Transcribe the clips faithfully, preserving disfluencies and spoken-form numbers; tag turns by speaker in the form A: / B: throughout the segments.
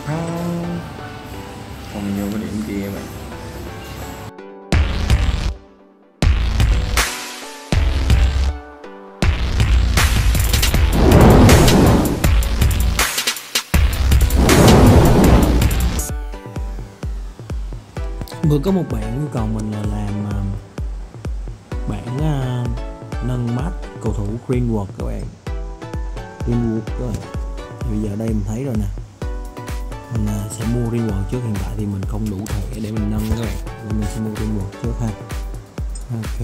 A: không?
B: Không vô cái điểm kia mà.
A: Vừa có một bạn yêu cầu mình là làm uh, bản uh, nâng mắt cầu thủ Greenwood các bạn. Greenwood các bạn. Thì bây giờ đây mình thấy rồi nè. Mình uh, sẽ mua Greenwood trước, hiện tại thì mình không đủ thẻ để mình nâng các bạn. Nên mình sẽ mua Greenwood trước ha. Ok.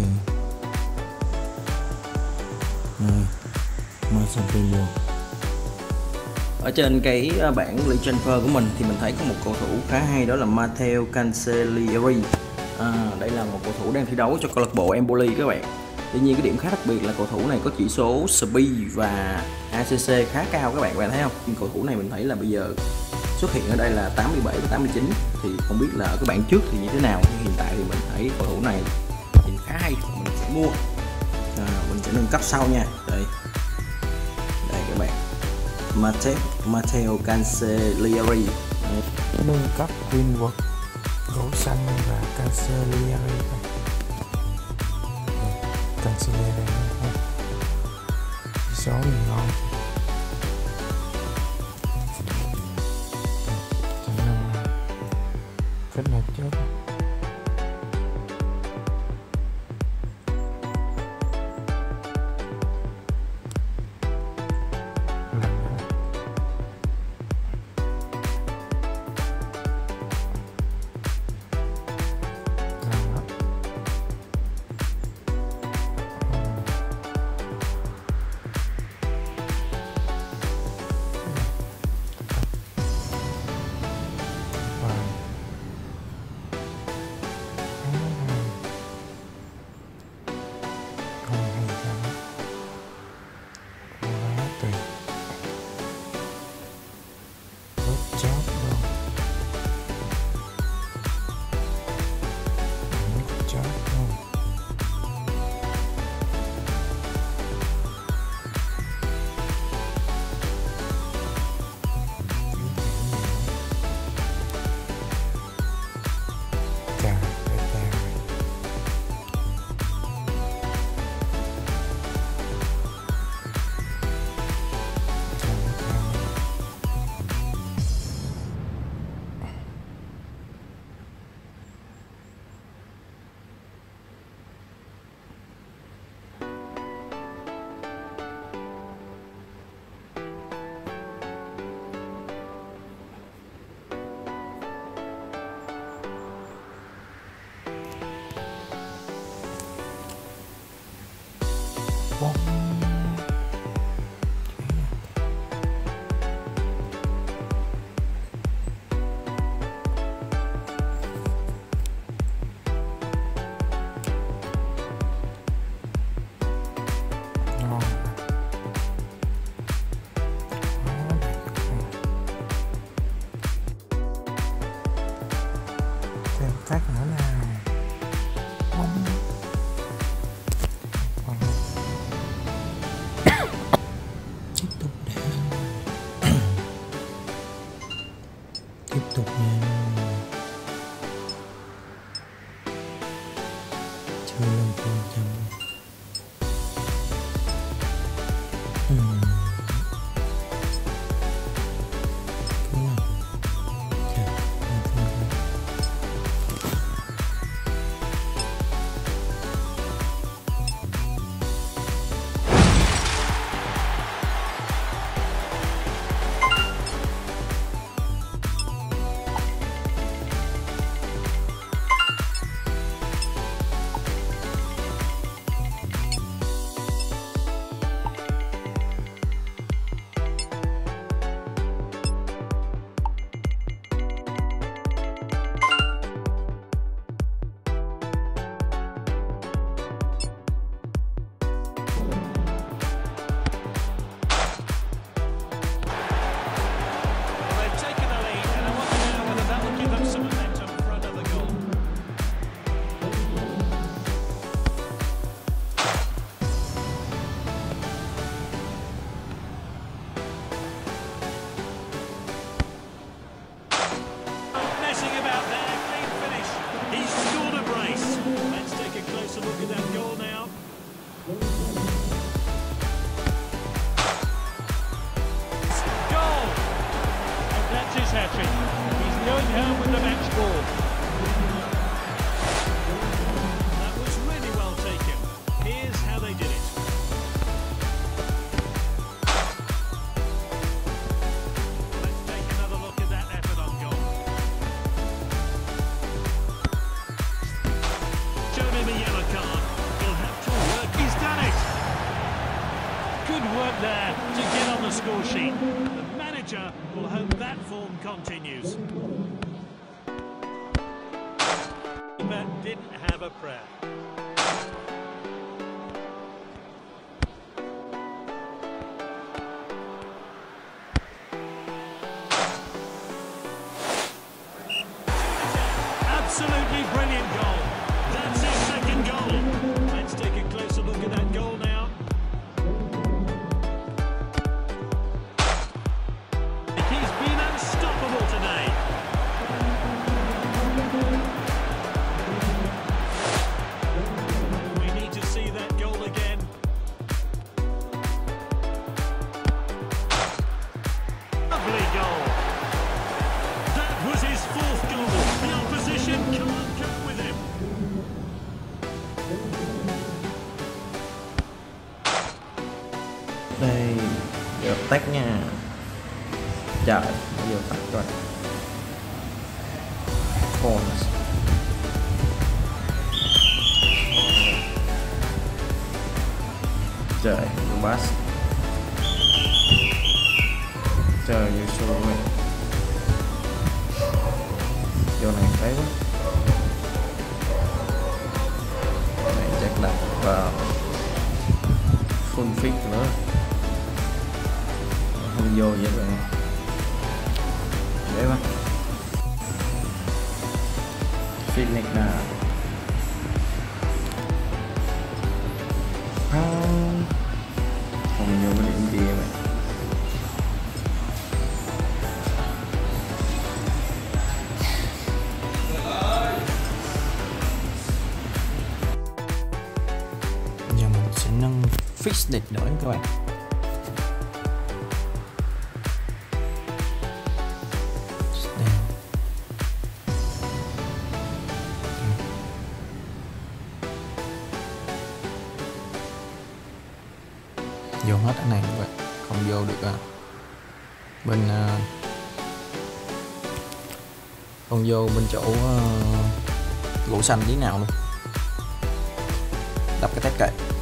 A: Rồi. Mason Greenwood.
B: Ở trên cái bảng League Transfer của mình thì mình thấy có một cầu thủ khá hay, đó là Matteo Cancellieri. À, đây là một cầu thủ đang thi đấu cho câu lạc bộ Empoli các bạn. Tuy nhiên cái điểm khá đặc biệt là cầu thủ này có chỉ số Speed và a xê xê khá cao các bạn, các bạn thấy không? Nhưng cầu thủ này mình thấy là bây giờ xuất hiện ở đây là tám mươi bảy và tám mươi chín, thì không biết là ở cái bảng trước thì như thế nào, nhưng hiện tại thì mình thấy cầu thủ này nhìn khá hay, mình sẽ mua. À, mình sẽ nâng cấp sau nha. Đây, đây các bạn. Matteo, Matteo Cancellieri.
A: Nâng cấp Greenwood, gỗ xanh và Cancellieri. Cancellieri số thì ngon. Chẳng nâng kết hợp trước. Phát nữa nào. Bóng. Tiếp tục đã. Tiếp tục nha. Chưa lên phần trăm. Hmm.
C: hat-trick. He's going home with the match ball. That was really well taken. Here's how they did it. Let's take another look at that effort on goal. Show him a yellow card. He'll have to work. He's done it. Good work there to get on the score sheet. The manager will hope that form continues. But didn't have a prayer. Absolutely brilliant goal. That's his second goal. Let's take a closer look at that goal now. He's been unstoppable today. We need to see that goal again. Lovely goal. That was his fourth goal. The opposition can't cope with him.
B: Đây, giờ tách nha. Trời, bây giờ tách rồi. Corners. Trời, pass. Trời, vô show rồi. Vô này thấy quá. Này chắc đặt vào full fit nữa. Không vô vậy rồi. Để mà fit này nè. Không không vô cái điểm kia mà. Giờ mình sẽ nâng fix địch đổi các bạn. Vô hết cái này như vậy, không vô được à. Bên uh, không vô bên chỗ uh, gỗ xanh tí nào luôn. Đập cái tét kệ.